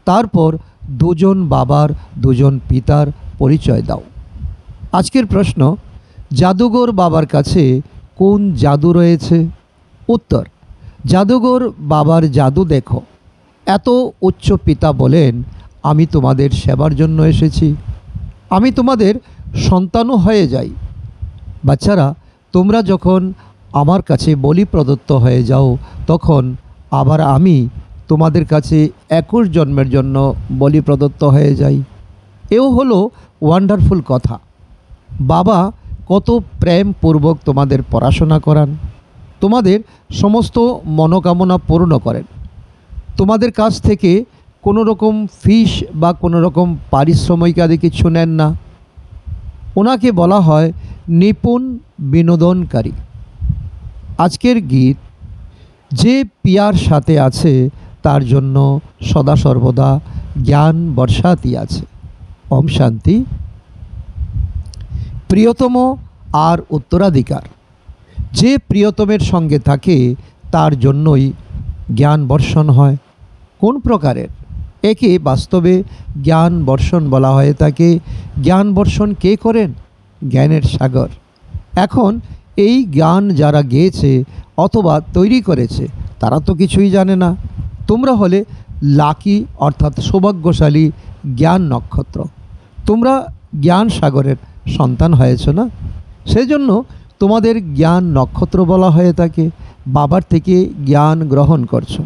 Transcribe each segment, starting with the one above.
তারপর দুজন বাবার দুজন পিতার পরিচয় দাও। আজকের প্রশ্ন, জাদুঘর বাবার কাছে কোন জাদু রয়েছে? উত্তর, জাদুঘর বাবার জাদু দেখো। এত উচ্চ পিতা বলেন, আমি তোমাদের সেবার জন্য এসেছি, আমি তোমাদের সন্তানও হয়ে যাই। বাচ্চারা, তোমরা যখন আমার কাছে বলি প্রদত্ত হয়ে যাও, তখন আবার আমি তোমাদের কাছে 21 জন্মের জন্য বলি প্রদত্ত হয়ে যাই। এও হলো ওয়ান্ডারফুল কথা। বাবা কত প্রেমপূর্বক তোমাদের পড়াশোনা করান, তোমাদের সমস্ত মনোকামনা পূর্ণ করেন। তোমাদের কাছ থেকে কোনো রকম ফিস বা কোনো রকম পারিশ্রমিক আদি কিছু নেন না। ওনাকে বলা হয় নিপুণ বিনোদনকারী। আজকের গীত, যে পিয়ার সাথে আছে তার জন্য সদা সর্বদা জ্ঞান বর্ষাতি আছে। ওম শান্তি। প্রিয়তম আর উত্তরাধিকার, যে প্রিয়তমের সঙ্গে থাকে তার জন্যই জ্ঞান বর্ষণ হয়। কোন প্রকারের? একে বাস্তবে জ্ঞান বর্ষণ বলা হয়ে থাকে। জ্ঞান বর্ষণ কে করেন? জ্ঞানের সাগর। এখন এই জ্ঞান যারা গেয়েছে অথবা তৈরি করেছে তারা তো কিছুই জানে না। তোমরা হলে লাকি অর্থাৎ সৌভাগ্যশালী জ্ঞান নক্ষত্র। তোমরা জ্ঞান সাগরের সন্তান হয়েছ না, সেজন্য তোমাদের জ্ঞান নক্ষত্র বলা হয়ে থাকে। বাবার থেকে জ্ঞান গ্রহণ করছো।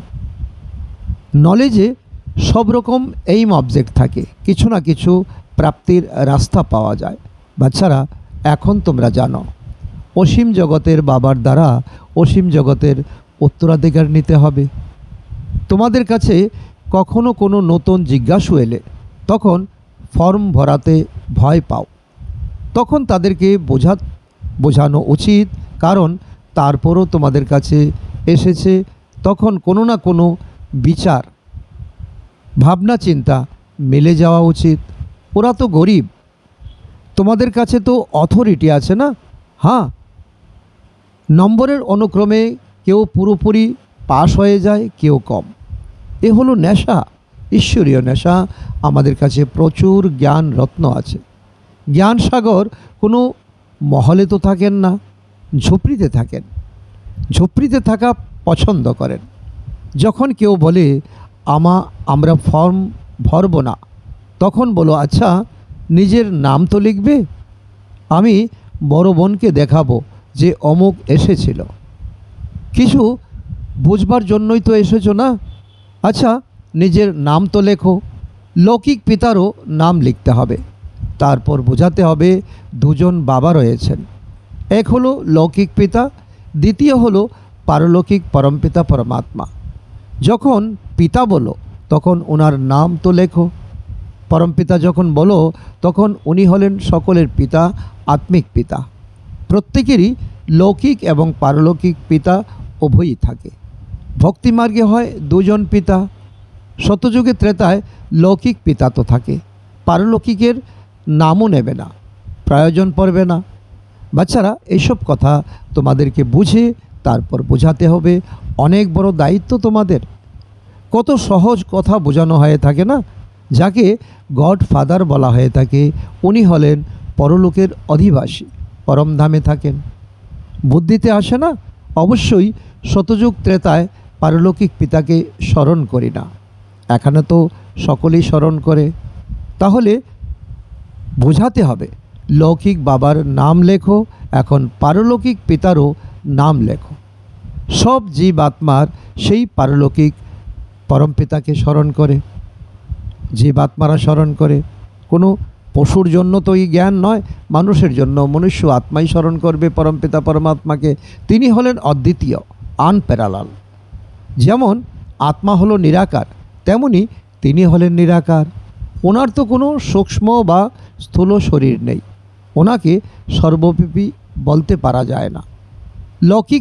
নলেজে সব রকম এইম অবজেক্ট থাকে, কিছু না কিছু প্রাপ্তির রাস্তা পাওয়া যায়। বাচ্চারা, এখন তোমরা জানো অসীম জগতের বাবার দ্বারা অসীম জগতের উত্তরাধিকার নিতে হবে। তোমাদের কাছে কখনো কোনো নতুন জিজ্ঞাসু এলে তখন ফর্ম ভরাতে ভয় পাও, তখন তাদেরকে বোঝানো উচিত, কারণ তারপরও তোমাদের কাছে এসেছে, তখন কোনো না কোনো বিচার ভাবনা চিন্তা মিলে যাওয়া উচিত। ওরা তো গরিব, তোমাদের কাছে তো অথরিটি আছে না। হ্যাঁ, নম্বরের অনুক্রমে কেউ পুরোপুরি পাশ হয়ে যায়, কেউ কম। এ হলো নেশা, ঈশ্বরীয় নেশা। আমাদের কাছে প্রচুর জ্ঞান রত্ন আছে। জ্ঞান সাগর কোনো মহলে তো থাকেন না, ঝুপড়িতে থাকেন। ঝুপড়িতে থাকা পছন্দ করেন। যখন কেউ বলে আমরা ফর্ম ভরব না, তখন বলো, আচ্ছা নিজের নাম তো লিখবে। আমি বড় বোনকে দেখাবো যে অমুক এসেছিল। কিছু বুঝবার জন্যই তো এসেছো না। আচ্ছা নিজের নাম তো লেখো। লৌকিক পিতারও নাম লিখতে হবে। তারপর বোঝাতে হবে দুজন বাবা রয়েছেন। এক হলো লৌকিক পিতা, দ্বিতীয় হলো পারলৌকিক পরমপিতা পরমাত্মা। যখন পিতা বলো তখন ওনার নাম তো লেখো। পরমপিতা যখন বলো তখন উনি হলেন সকলের পিতা, আত্মিক পিতা। প্রত্যেকেরই লৌকিক এবং পারলৌকিক পিতা উভয়ই থাকে। ভক্তিমার্গে হয় দুজন পিতা। সত্যযুগে ত্রেতায় লৌকিক পিতা তো থাকে, পারলৌকিকের নামও নেবে না, প্রয়োজন পড়বে না। বাচ্চারা, এইসব কথা তোমাদেরকে বুঝে তারপর বোঝাতে হবে। অনেক বড় দায়িত্ব তোমাদের। কত সহজ কথা বোঝানো হয়ে থাকে না। যাকে গড ফাদার বলা হয়ে থাকে উনি হলেন পরলোকের অধিবাসী, পরমধামে থাকেন। বুদ্ধিতে আসে না। অবশ্যই শতযুগ ত্রেতায় পারলৌকিক পিতাকে স্মরণ করি না, এখানে তো সকলেই স্মরণ করে। তাহলে বোঝাতে হবে লৌকিক বাবার নাম লেখো, এখন পারলৌকিক পিতারও নাম লেখো। সব জীব আত্মার সেই পারলৌকিক পরমপিতাকে স্মরণ করে, জীব আত্মারা স্মরণ করে। কোনো পশুর জন্য তো এই জ্ঞান নয়, মানুষের জন্য মনুষ্য আত্মাই স্মরণ করবে পরমপিতা পরমাত্মাকে। তিনি হলেন অদ্বিতীয়, আনপ্যারালাল। যেমন আত্মা হলো নিরাকার, তেমনি তিনি হলেন নিরাকার। ওনার তো কোনো সূক্ষ্ম বা স্থূল শরীর নেই। ওনাকে সর্বব্যাপী বলতে পারা যায় না। লৌকিক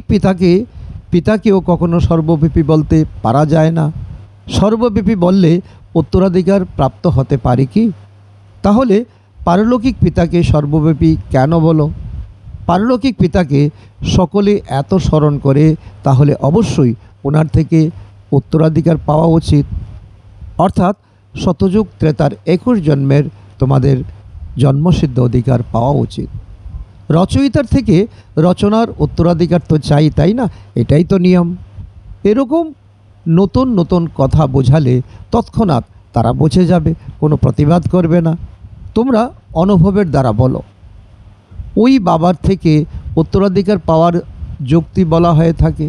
পিতাকেও কখনো সর্বব্যাপী বলতে পারা যায় না। সর্বব্যাপী বললে উত্তরাধিকার প্রাপ্ত হতে পারে কি? তাহলে পারলৌকিক পিতাকে সর্বব্যাপী কেন বলো? পারলৌকিক পিতাকে সকলে এত স্মরণ করে, তাহলে অবশ্যই ওনার থেকে উত্তরাধিকার পাওয়া উচিত। অর্থাৎ শতযুগ ত্রেতার 21 জন্মের তোমাদের জন্মসিদ্ধ অধিকার পাওয়া উচিত। রচয়িতার থেকে রচনার উত্তরাধিকার তো চাই, তাই না? এটাই তো নিয়ম। এরকম নতুন নতুন কথা বোঝালে তৎক্ষণাৎ তারা বুঝে যাবে, কোনো প্রতিবাদ করবে না। তোমরা অনুভবের দ্বারা বলো। ওই বাবার থেকে উত্তরাধিকার পাওয়ার যুক্তি বলা হয়ে থাকে।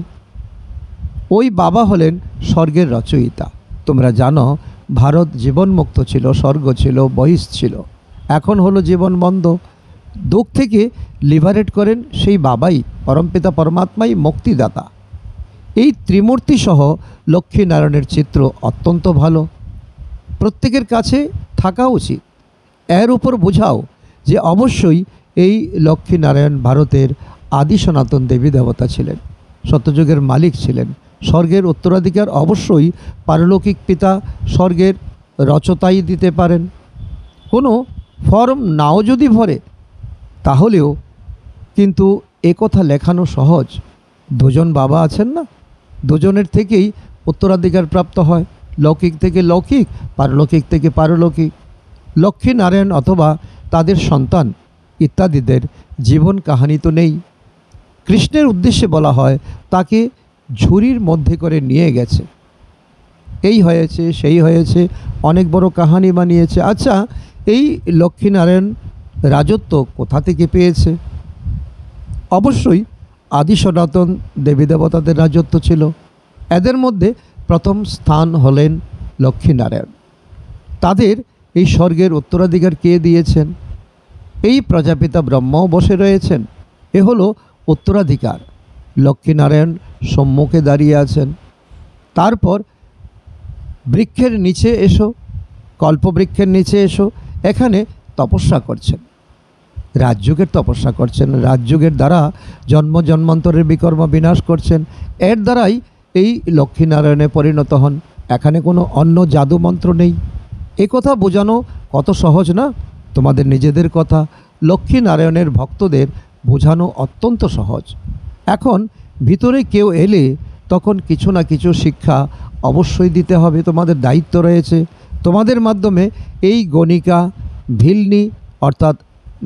ওই বাবা হলেন স্বর্গের রচয়িতা। তোমরা জানো ভারত জীবনমুক্ত ছিল, স্বর্গ ছিল, বহিষ ছিল। এখন হলো জীবন বন্ধ। দুঃখ থেকে লিবারেট করেন সেই বাবাই, পরমপিতা পরমাত্মাই মুক্তিদাতা। এই ত্রিমূর্তি সহ লক্ষ্মীনারায়ণের চিত্র অত্যন্ত ভালো, প্রত্যেকের কাছে থাকা উচিত। এর উপর বোঝাও যে অবশ্যই এই লক্ষ্মীনারায়ণ ভারতের আদি সনাতন দেবী দেবতা ছিলেন, সত্যযুগের মালিক ছিলেন। স্বর্গের উত্তরাধিকার অবশ্যই পারলৌকিক পিতা স্বর্গের রচয়িতাই দিতে পারেন। কোনো ফর্ম নাও যদি ভরে তাহলেও কিন্তু একথা লেখানো সহজ। দুজন বাবা আছেন না, দুজনের থেকেই উত্তরাধিকার প্রাপ্ত হয়, লৌকিক থেকে লৌকিক, পারলৌকিক থেকে পারলৌকিক। লক্ষ্মীনারায়ণ অথবা তাদের সন্তান ইত্যাদিদের জীবন কাহিনী তো নেই। কৃষ্ণের উদ্দেশ্যে বলা হয় তাকে ঝুড়ির মধ্যে করে নিয়ে গেছে, এই হয়েছে সেই হয়েছে, অনেক বড় কাহিনী বানিয়েছে। আচ্ছা, এই লক্ষ্মীনারায়ণ রাজত্ব কোথা থেকে পেয়েছে? অবশ্যই আদি সনাতন দেবী দেবতাদের রাজত্ব ছিল। এদের মধ্যে প্রথম স্থান হলেন লক্ষ্মীনারায়ণ। তাদের এই স্বর্গের উত্তরাধিকার কে দিয়েছেন? এই প্রজাপিতা ব্রহ্মাও বসে রয়েছেন। এ হলো উত্তরাধিকার। লক্ষ্মীনারায়ণ সম্মুখে দাঁড়িয়ে আছেন। তারপর বৃক্ষের নিচে এসো, কল্পবৃক্ষের নিচে এসো, এখানে তপস্যা করছেন, রাজযোগের তপস্যা করছেন। রাজযোগের দ্বারা জন্ম জন্মান্তরের বিকর্ম বিনাশ করছেন। এর দ্বারাই এই লক্ষ্মীনারায়ণে পরিণত হন। এখানে কোনো অন্য জাদু মন্ত্র নেই। এ কথা বোঝানো কত সহজ না? তোমাদের নিজেদের কথা লক্ষ্মীনারায়ণের ভক্তদের বোঝানো অত্যন্ত সহজ। এখন ভিতরে কেউ এলে তখন কিছু না কিছু শিক্ষা অবশ্যই দিতে হবে, তোমাদের দায়িত্ব রয়েছে। তোমাদের মাধ্যমে এই গণিকা, ভিলনি অর্থাৎ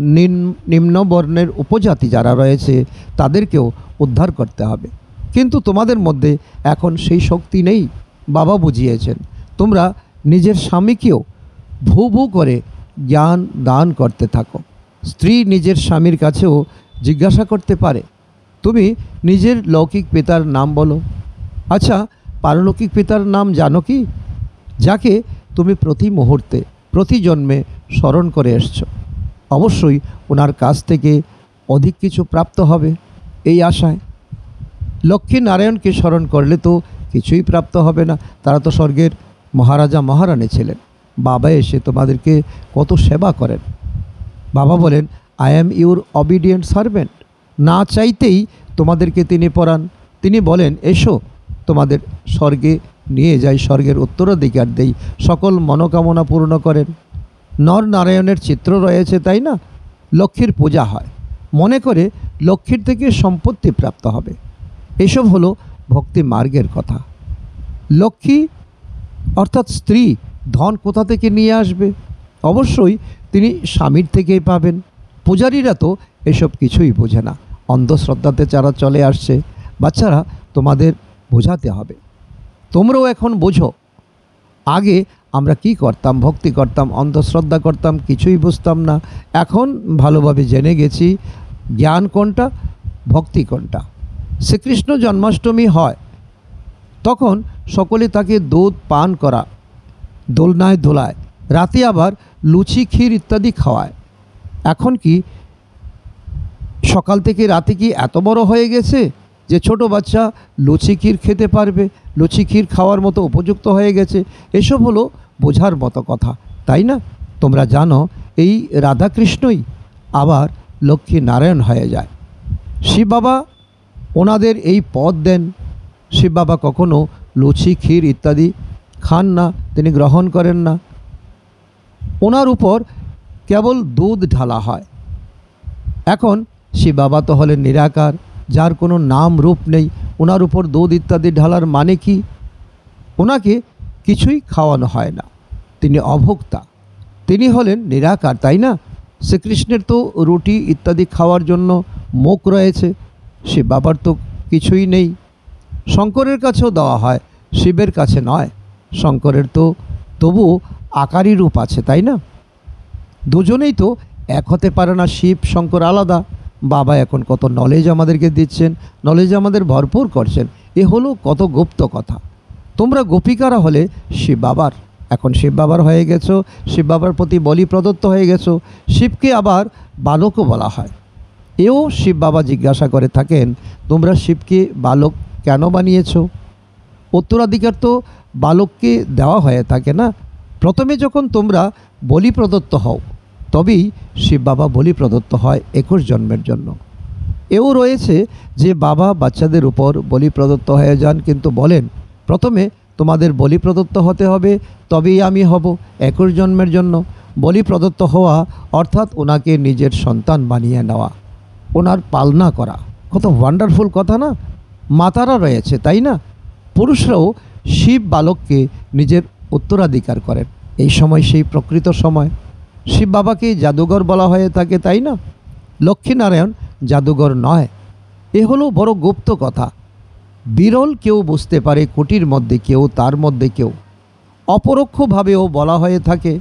নিম্নবর্ণের উপজাতি যারা রয়েছে তাদেরকেও উদ্ধার করতে হবে। কিন্তু তোমাদের মধ্যে এখন সেই শক্তি নেই। বাবা বুঝিয়েছেন তোমরা নিজের স্বামীকেও ভূ ভূ করে জ্ঞান দান করতে থাকো। স্ত্রী নিজের স্বামীর কাছেও জিজ্ঞাসা করতে পারে, তুমি নিজের লৌকিক পিতার নাম বলো। আচ্ছা, পারলৌকিক পিতার নাম জানো কি? যাকে তুমি প্রতি মুহূর্তে, প্রতি জন্মে স্মরণ করে এসছো। অবশ্যই ওনার কাছ থেকে অধিক কিছু প্রাপ্ত হবে এই আশায়। লক্ষ্মীনারায়ণকে স্মরণ করলে তো কিছুই প্রাপ্ত হবে না। তারা তো স্বর্গের মহারাজা মহারানী ছিলেন। বাবা এসে তোমাদেরকে কত সেবা করেন। বাবা বলেন, I am your obedient servant. না চাইতেই তোমাদেরকে তিনি পড়ান। তিনি বলেন, এসো তোমাদের স্বর্গে নিয়ে যাই, স্বর্গের উত্তরাধিকার দেই, সকল মনোকামনা পূর্ণ করেন। নর নারায়ণের চিত্র রয়েছে, তাই না? লক্ষ্মীর পূজা হয়, মনে করে লক্ষ্মীর থেকে সম্পত্তি প্রাপ্ত হবে। এসব হলো ভক্তি মার্গের কথা। লক্ষ্মী অর্থাৎ স্ত্রী ধন কোথা থেকে নিয়ে আসবে? অবশ্যই তিনি স্বামীর থেকেই পাবেন। পূজারীরা তো এসব কিছুই বোঝে না, অন্ধশ্রদ্ধাতে যারা চলে আসছে। বাচ্চারা, তোমাদের বোঝাতে হবে। তোমরাও এখন বোঝো। আগে আমরা কি করতাম? ভক্তি করতাম, অন্ধশ্রদ্ধা করতাম, কিছুই বুঝতাম না। এখন ভালোভাবে জেনে গেছি জ্ঞান কোনটা, ভক্তি কোনটা। শ্রীকৃষ্ণ জন্মাষ্টমী হয়, তখন সকলে তাকে দুধ পান করা, দোলনায় দোলায়, রাতে আবার লুচি ক্ষীর ইত্যাদি খাওয়ায়। এখন কি সকাল থেকে রাতে কি এত বড় হয়ে গেছে যে ছোট বাচ্চা লুচি ক্ষীর খেতে পারবে, লুচি ক্ষীর খাওয়ার মতো উপযুক্ত হয়ে গেছে? এসব হলো বোঝার মতো কথা, তাই না? তোমরা জানো এই রাধাকৃষ্ণই আবার লক্ষ্মী নারায়ণ হয়ে যায়। শিব বাবা ওনাদের এই পদ দেন। শিব বাবা কখনো লুচি ক্ষীর ইত্যাদি খান না, তিনি গ্রহণ করেন না। ওনার উপর কেবল দুধ ঢালা হয়। এখন শিব বাবা তো হলেন নিরাকার, যার কোনো নাম রূপ নেই। ওনার উপর দুধ ইত্যাদি ঢালার মানে কি? ওনাকে কিছুই খাওয়ানো হয় না। তিনি অভোক্তা, তিনি হলেন নিরাকার, তাই না? শ্রীকৃষ্ণের তো রুটি ইত্যাদি খাওয়ার জন্য মুখ রয়েছে, শিব বাবার তো কিছুই নেই। শঙ্করের কাছেও দেওয়া হয়, শিবের কাছে নয়। শঙ্করের তো তবুও আকারী রূপ আছে, তাই না? দুজনেই তো এক হতে পারে না, শিব শঙ্কর আলাদা। বাবা এখন কত নলেজ আমাদেরকে দিচ্ছেন, নলেজ আমাদের ভরপুর করছেন। এ হলো কত গুপ্ত কথা। তোমরা গোপিকারা হলে শিব বাবার, এখন শিব বাবার হয়ে গেছো, শিব বাবার প্রতি বলি প্রদত্ত হয়ে গেছো। শিবকে আবার বালকও বলা হয়। এও শিব বাবা জিজ্ঞাসা করে থাকেন, তোমরা শিবকে বালক কেন বানিয়েছ? উত্তরাধিকার তো বালককে দেওয়া হয়ে থাকে না। প্রথমে যখন তোমরা বলি প্রদত্ত হও, তবেই শিব বাবা বলি প্রদত্ত হয় 21 জন্মের জন্য। এও রয়েছে যে বাবা বাচ্চাদের উপর বলি প্রদত্ত হয়ে যান, কিন্তু বলেন প্রথমে তোমাদের বলি প্রদত্ত হতে হবে, তবেই আমি হব 21 জন্মের জন্য। বলি প্রদত্ত হওয়া অর্থাৎ ওনাকে নিজের সন্তান বানিয়ে নেওয়া, ওনার পালনা করা। কত ওয়ান্ডারফুল কথা না? মাতারা রয়েছে, তাই না? পুরুষরাও শিব বালককে নিজের উত্তরাধিকার করেন। এই সময় সেই প্রকৃত সময়। শিব বাবাকে জাদুঘর বলা হয়ে থাকে, তাই না? লক্ষ্মীনারায়ণ জাদুঘর নয়। এ হলো বড় গুপ্ত কথা। বিরল কেউ বুঝতে পারে, কোটির মধ্যে কেউ, তার মধ্যে কেউ। অপরোক্ষভাবেও বলা হয়ে থাকে।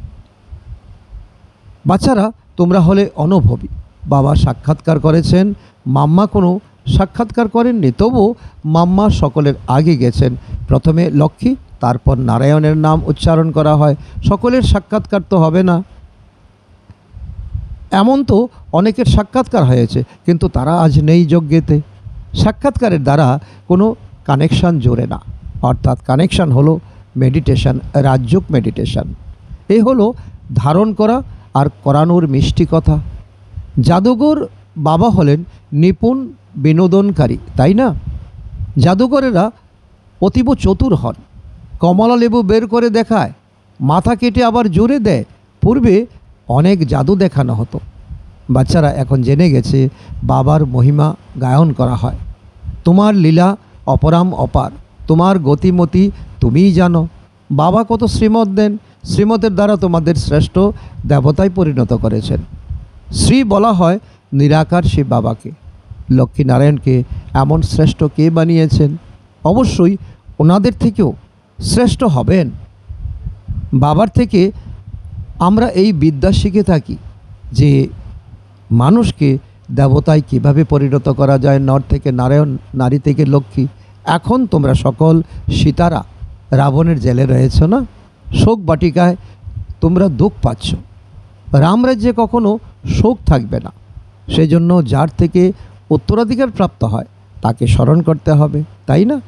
বাচ্চারা, তোমরা হলে অনুভবী। বাবা সাক্ষাৎকার করেছেন, মাম্মা কোনো সাক্ষাৎকার করেননি, তবু মাম্মা সকলের আগে গেছেন। প্রথমে লক্ষ্মী, তারপর নারায়ণের নাম উচ্চারণ করা হয়। সকলের সাক্ষাৎকার তো হবে না। এমন তো অনেকের সাক্ষাৎকার হয়েছে, কিন্তু তারা আজ নেই যজ্ঞেতে। সাক্ষাৎকারের দ্বারা কোনো কানেকশান জোরে না, অর্থাৎ কানেকশান হলো মেডিটেশন, রাজযোগ মেডিটেশন। এ হলো ধারণ করা আর করানোর মিষ্টি কথা। জাদুঘর বাবা হলেন নিপুণ বিনোদনকারী, তাই না? জাদুঘরেরা অতীব চতুর হন। কমলা লেবু বের করে দেখায়, মাথা কেটে আবার জোরে দেয়। পূর্বে অনেক জাদু দেখানো হতো। বাচ্চারা এখন জেনে গেছে বাবার মহিমা গায়ন করা হয়। তোমার লীলা অপরাম অপার, তোমার গতিমতি তুমিই জানো। বাবা কত শ্রীমত দেন, শ্রীমতের দ্বারা তোমাদের শ্রেষ্ঠ দেবতায় পরিণত করেছেন। শ্রী বলা হয় নিরাকার শিব বাবাকে। লক্ষ্মীনারায়ণকে এমন শ্রেষ্ঠ কে বানিয়েছেন? অবশ্যই ওনাদের থেকেও শ্রেষ্ঠ হবেন। বাবার থেকে আমরা এই বিদ্যা শিখে থাকি যে মানুষকে দেবতায় কিভাবে পরিণত করা যায়। নর থেকে নারায়ণ, নারী থেকে লক্ষ্মী। এখন তোমরা সকল সীতারা রাবণের জেলে রয়েছ না? শোক বাটিকায় তোমরা দুঃখ পাচ্ছ। রামরাজ্যে কখনো শোক থাকবে না। সেজন্য যার থেকে উত্তরাধিকার প্রাপ্ত হয় তাকে স্মরণ করতে হবে, তাই না?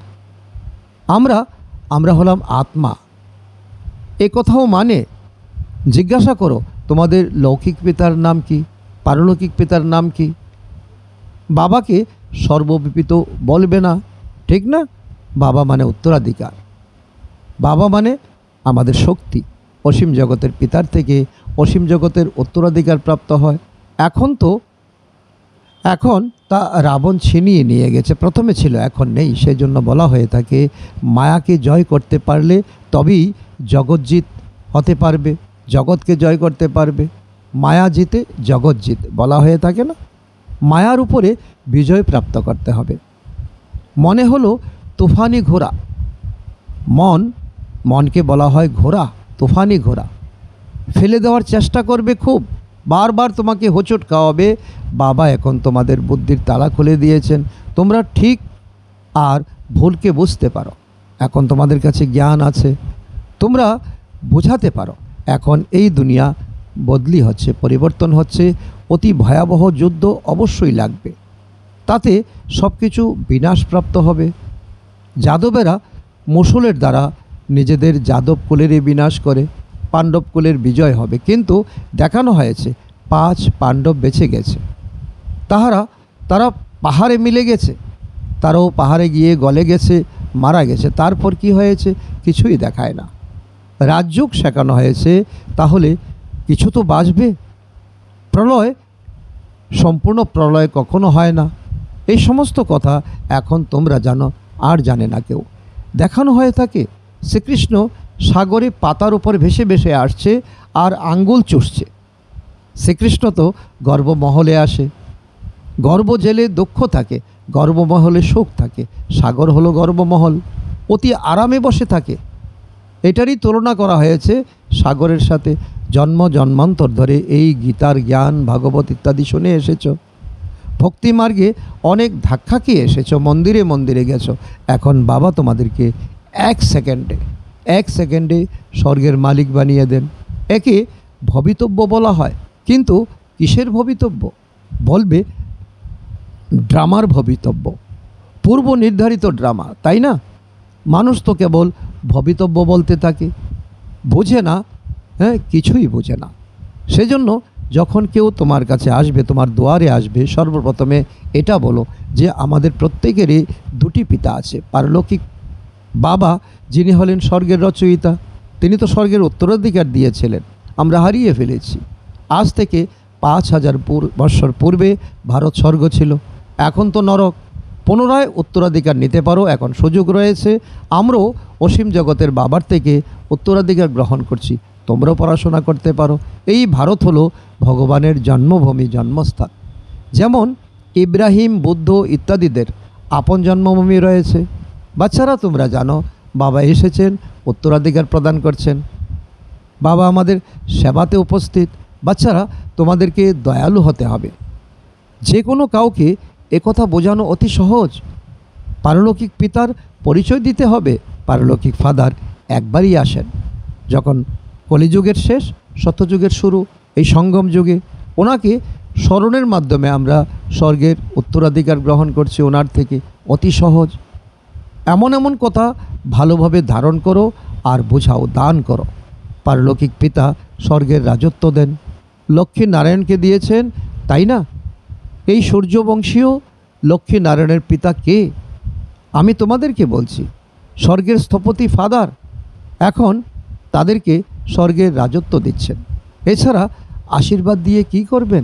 আমরা হলাম আত্মা, এ কথাও মানে। জিজ্ঞাসা করো তোমাদের লৌকিক পিতার নাম কি, পারলৌকিক পিতার নাম কি? বাবাকে সর্ববিপিত বলবে না, ঠিক না? বাবা মানে উত্তরাধিকার, বাবা মানে আমাদের শক্তি। অসীম জগতের পিতার থেকে অসীম জগতের উত্তরাধিকার প্রাপ্ত হয়। এখন তা রাবণ ছিনিয়ে নিয়ে গেছে। প্রথমে ছিল, এখন নেই। সেই জন্য বলা হয়ে থাকে মায়াকে জয় করতে পারলে তবেই জগৎজিৎ হতে পারবে, জগৎকে জয় করতে পারবে। মায়া জিতে জগৎ জিত বলা হয়ে থাকে না? মায়ার উপরে বিজয় প্রাপ্ত করতে হবে। মনে হলো তুফানি ঘোড়া। মনকে বলা হয় ঘোড়া, তুফানি ঘোড়া। ফেলে দেওয়ার চেষ্টা করবে খুব, বারবার তোমাকে হোঁচট খাওয়াবে। বাবা এখন তোমাদের বুদ্ধির তালা খুলে দিয়েছেন। তোমরা ঠিক আর ভুলকে বুঝতে পারো। এখন তোমাদের কাছে জ্ঞান আছে, তোমরা বোঝাতে পারো। এখন এই দুনিয়া বদলি হচ্ছে, পরিবর্তন হচ্ছে। অতি ভয়াবহ যুদ্ধ অবশ্যই লাগবে, তাতে সব কিছু বিনাশপ্রাপ্ত হবে। যাদবেরা মুসলের দ্বারা নিজেদের যাদব কুলেরই বিনাশ করে, পাণ্ডব কুলের বিজয় হবে। কিন্তু দেখানো হয়েছে 5 পাণ্ডব বেঁচে গেছে। তারা পাহাড়ে মিলে গেছে, তারাও পাহাড়ে গিয়ে গলে গেছে, মারা গেছে। তারপর কি হয়েছে কিছুই দেখায় না। রাজযোগ শেখানো হয়েছে, তাহলে কিছু তো বাঁচবে। প্রলয়, সম্পূর্ণ প্রলয় কখনো হয় না। এই সমস্ত কথা এখন তোমরা জানো, আর জানে না কেউ। দেখানো হয়ে থাকে শ্রীকৃষ্ণ সাগরে পাতার উপর ভেসে ভেসে আসছে আর আঙ্গুল চুষছে। শ্রীকৃষ্ণ তো গর্ভমহলে আসে, গর্ভ জেলে দুঃখ থাকে, গর্ভমহলে সুখ থাকে। সাগর হলো গর্ভমহল, অতি আরামে বসে থাকে। এটারই তুলনা করা হয়েছে সাগরের সাথে। জন্ম জন্মান্তর ধরে এই গীতার জ্ঞান, ভাগবত ইত্যাদি শুনে এসেছো, ভক্তিমার্গে অনেক ধাক্কা খেয়ে এসেছো, মন্দিরে মন্দিরে গেছো। এখন বাবা তোমাদেরকে এক সেকেন্ডে স্বর্গের মালিক বানিয়ে দেন। একে ভবিতব্য বলা হয়। কিন্তু কিসের ভবিতব্য? বলবে ড্রামার ভবিতব্য, পূর্ব নির্ধারিত ড্রামা, তাই না? মানুষ তো কেবল ভবিতব্য বলতে থাকে, বোঝে না, কিছুই বোঝে না। সেজন্য যখন কেউ তোমার কাছে আসবে, তোমার দুয়ারে আসবে, সর্বপ্রথমে এটা বলো যে আমাদের প্রত্যেকেরই দুটি পিতা আছে। পারলৌকিক বাবা, যিনি হলেন স্বর্গের রচয়িতা, তিনি তো স্বর্গের উত্তরাধিকার দিয়েছিলেন, আমরা হারিয়ে ফেলেছি। আজ থেকে 5000 বৎসর পূর্বে ভারত স্বর্গ ছিল, এখন তো নরক। পুনরায় উত্তরাধিকার নিতে পারো, এখন সুযোগ রয়েছে। আমরাও অসীম জগতের বাবার থেকে উত্তরাধিকার গ্রহণ করছি, তোমরাও পড়াশোনা করতে পারো। এই ভারত হলো ভগবানের জন্মভূমি, জন্মস্থান। যেমন ইব্রাহিম, বুদ্ধ ইত্যাদিদের আপন জন্মভূমি রয়েছে। বাচ্চারা, তোমরা জানো বাবা এসেছেন, উত্তরাধিকার প্রদান করছেন, বাবা আমাদের সেবাতে উপস্থিত। বাচ্চারা, তোমাদেরকে দয়ালু হতে হবে। যে কোনো কাউকে একথা বোঝানো অতি সহজ। পারলৌকিক পিতার পরিচয় দিতে হবে। পারলৌকিক ফাদার একবারই আসেন, যখন কলিযুগের শেষ, সত্যযুগের শুরু, এই সঙ্গম যুগে। ওনাকে স্মরণের মাধ্যমে আমরা স্বর্গের উত্তরাধিকার গ্রহণ করছি ওনার থেকে। অতি সহজ। এমন এমন কথা ভালোভাবে ধারণ করো আর বোঝাও, দান করো। পারলৌকিক পিতা স্বর্গের রাজত্ব দেন, লক্ষ্মী নারায়ণকে দিয়েছেন, তাই না? এই সূর্যবংশীয় লক্ষ্মী নারায়ণের পিতা কে? আমি তোমাদেরকে বলছি, স্বর্গের স্থপতি ফাদার। এখন তাদেরকে স্বর্গের রাজত্ব দিচ্ছেন। এছাড়া আশীর্বাদ দিয়ে কি করবেন?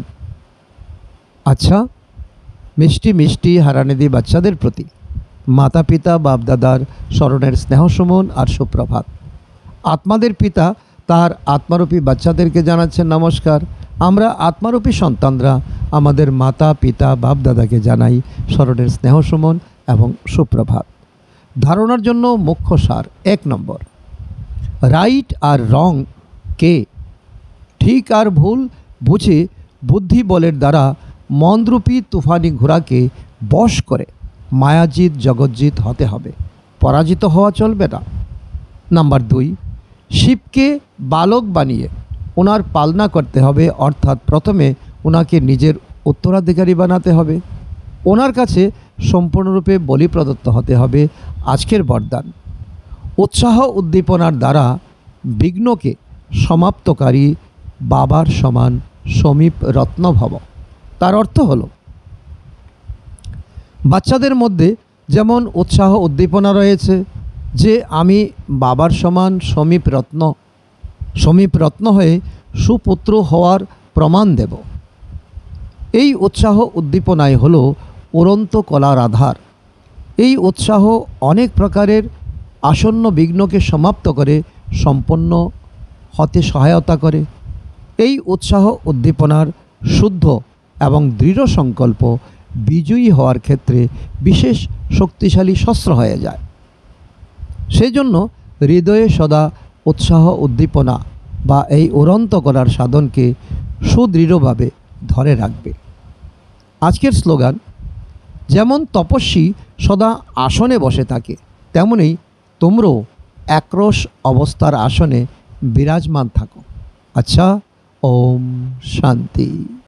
আচ্ছা, মিষ্টি মিষ্টি হারানিধি বাচ্চাদের প্রতি মাতা পিতা বাপদাদার স্মরণের স্নেহ সুমন আর সুপ্রভাত। আত্মাদের পিতা তার আত্মারূপী বাচ্চাদেরকে জানাচ্ছেন নমস্কার। আমরা আত্মারূপী সন্তানরা আমাদের মাতা পিতা বাপদাদাকে জানাই স্মরণের স্নেহ সুমন এবং সুপ্রভাত। ধারণার জন্য মুখ্য সার: 1 নম্বর, রাইট আর রং কে? ঠিক আর ভুল বুঝে বুদ্ধি বলের দ্বারা মনরূপী তুফানি ঘোড়াকে বশ করে মায়াজিৎ জগজ্জিৎ হতে হবে, পরাজিত হওয়া চলবে না। নাম্বার 2, শিবকে বালক বানিয়ে ওনার পালনা করতে হবে, অর্থাৎ প্রথমে ওনাকে নিজের উত্তরাধিকারী বানাতে হবে, ওনার কাছে সম্পূর্ণরূপে বলি প্রদত্ত হতে হবে। আজকের বরদান: উৎসাহ উদ্দীপনার দ্বারা বিঘ্নকে সমাপ্তকারী বাবার সমান সমীপ রত্নভব। তার অর্থ হলো, বাচ্চাদের মধ্যে যেমন উৎসাহ উদ্দীপনা রয়েছে যে আমি বাবার সমান সমীপ রত্ন হয়ে সুপুত্র হওয়ার প্রমাণ দেব। এই উৎসাহ উদ্দীপনাই হলো উড়ন্ত কলার আধার। এই উৎসাহ অনেক প্রকারের আসন্ন বিঘ্নকে সমাপ্ত করে সম্পন্ন হতে সহায়তা করে। এই উৎসাহ উদ্দীপনার শুদ্ধ এবং দৃঢ় সংকল্প বিজয়ী হওয়ার ক্ষেত্রে বিশেষ শক্তিশালী শস্ত্র হয়ে যায়। সেই জন্য হৃদয়ে সদা উৎসাহ উদ্দীপনা বা এই উড়ন্ত করার সাধনকে সুদৃঢ়ভাবে ধরে রাখবে। আজকের স্লোগান: যেমন তপস্বী সদা আসনে বসে থাকে, তেমনি তোমরাও একরস অবস্থার আসনে বিরাজমান থাকো। আচ্ছা, ওম শান্তি।